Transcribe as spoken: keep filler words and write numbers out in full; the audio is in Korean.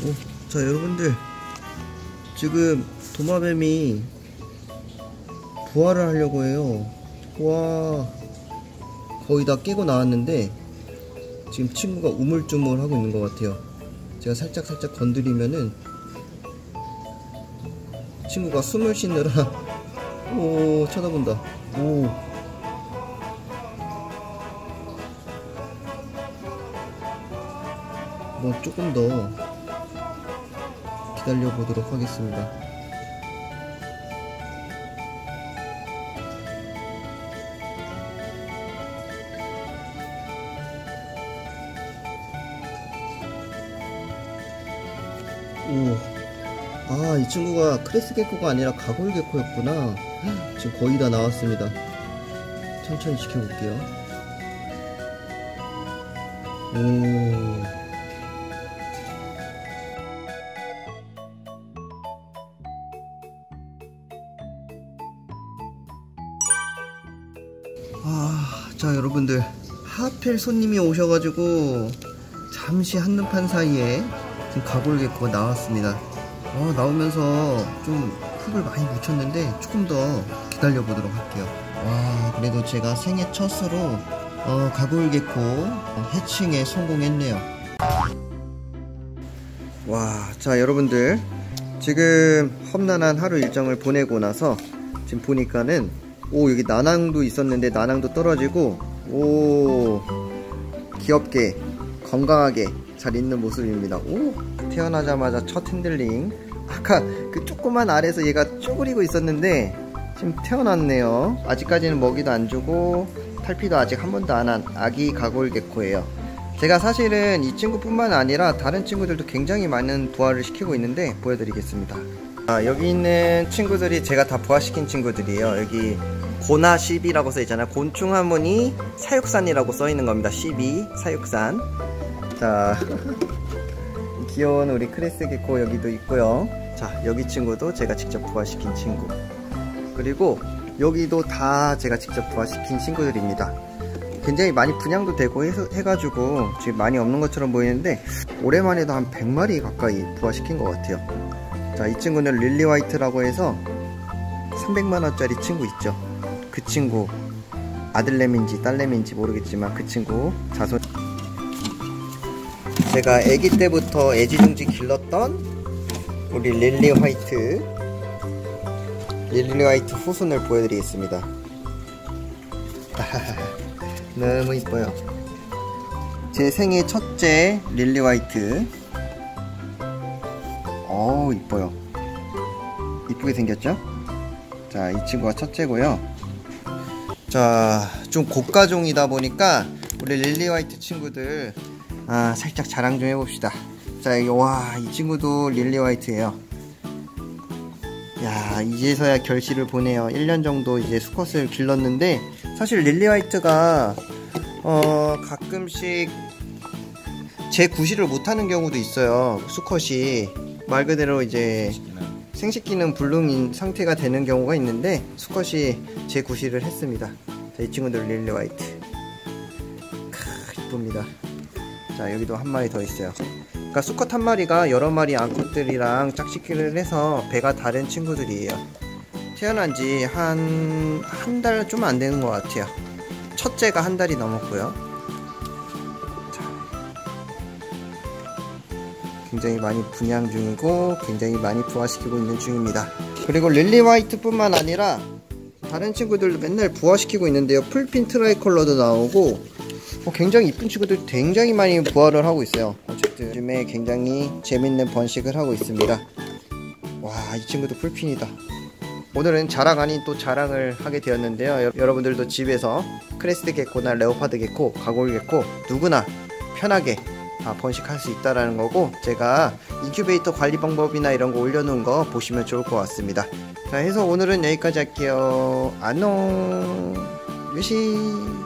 오, 자 여러분들, 지금 도마뱀이 부화를 하려고 해요. 와, 거의 다 깨고 나왔는데 지금 친구가 우물쭈물 하고 있는 것 같아요. 제가 살짝 살짝 건드리면은 친구가 숨을 쉬느라 오, 쳐다본다. 오, 뭐 조금 더 기다려 보도록 하겠습니다. 오, 아, 이 친구가 크레스 게코가 아니라 가골 게코였구나. 지금 거의 다 나왔습니다. 천천히 지켜볼게요. 오, 아, 자 여러분들, 하필 손님이 오셔가지고 잠시 한눈판 사이에 지금 가골 게코가 나왔습니다. 어, 나오면서 좀 흙을 많이 묻혔는데 조금 더 기다려 보도록 할게요. 와, 그래도 제가 생애 첫으로 어, 가골 게코 해칭에 성공했네요. 와, 자 여러분들, 지금 험난한 하루 일정을 보내고 나서 지금 보니까는, 오, 여기 나낭도 있었는데 나낭도 떨어지고, 오, 귀엽게 건강하게 잘 있는 모습입니다. 오, 태어나자마자 첫 핸들링. 아까 그 조그만 알에서 얘가 쪼그리고 있었는데 지금 태어났네요. 아직까지는 먹이도 안 주고 탈피도 아직 한 번도 안 한 아기 가골 게코예요. 제가 사실은 이 친구뿐만 아니라 다른 친구들도 굉장히 많은 부화를 시키고 있는데 보여드리겠습니다. 아, 여기 있는 친구들이 제가 다 부화시킨 친구들이에요. 여기 고나 십이라고 써있잖아요. 곤충 하모니 사육산이라고 써있는 겁니다. 십이 사육산. 자, 귀여운 우리 크레스 게코 여기도 있고요. 자, 여기 친구도 제가 직접 부화시킨 친구, 그리고 여기도 다 제가 직접 부화시킨 친구들입니다. 굉장히 많이 분양도 되고 해서, 해가지고 지금 많이 없는 것처럼 보이는데 올해만 해도 한 백 마리 가까이 부화시킨 것 같아요. 자, 이 친구는 릴리 화이트라고 해서 삼백만 원짜리 친구 있죠. 그 친구, 아들내미인지 딸내미인지 모르겠지만 그 친구 자손. 제가 아기 때부터 애지중지 길렀던 우리 릴리 화이트, 릴리 화이트 후순을 보여드리겠습니다. 너무 이뻐요. 제 생애 첫째 릴리 화이트. 어우, 이뻐요. 이쁘게 생겼죠? 자, 이 친구가 첫째고요. 자, 좀 고가종이다 보니까 우리 릴리 화이트 친구들, 아, 살짝 자랑 좀 해봅시다. 자, 이, 와, 이 친구도 릴리 화이트예요. 야, 이제서야 결실을 보네요. 일 년 정도 이제 수컷을 길렀는데, 사실 릴리 화이트가 어, 가끔씩 재구실을 못하는 경우도 있어요. 수컷이 말 그대로 이제 생식기능 불능인 상태가 되는 경우가 있는데 수컷이 재구실을 했습니다. 자, 이 친구들 릴리 화이트. 크, 이쁩니다. 자, 여기도 한 마리 더 있어요. 그러니까 수컷 한 마리가 여러 마리 암컷들이랑 짝짓기를 해서 배가 다른 친구들이에요. 태어난 지 한 한 달 좀 안 되는 것 같아요. 첫째가 한 달이 넘었고요. 자, 굉장히 많이 분양 중이고 굉장히 많이 부화시키고 있는 중입니다. 그리고 릴리 화이트 뿐만 아니라 다른 친구들도 맨날 부화시키고 있는데요. 풀핀 트라이컬러도 나오고 어, 굉장히 이쁜 친구들 굉장히 많이 부화를 하고 있어요. 어쨌든 요즘에 굉장히 재밌는 번식을 하고 있습니다. 와, 이 친구도 풀핀이다. 오늘은 자랑 아닌 또 자랑을 하게 되었는데요. 여러분들도 집에서 크레스트 게코나 레오파드 게코, 가골 게코 누구나 편하게 다 번식할 수 있다라는 거고, 제가 인큐베이터 관리 방법이나 이런 거 올려놓은 거 보시면 좋을 것 같습니다. 자, 해서 오늘은 여기까지 할게요. 안녕. 유시.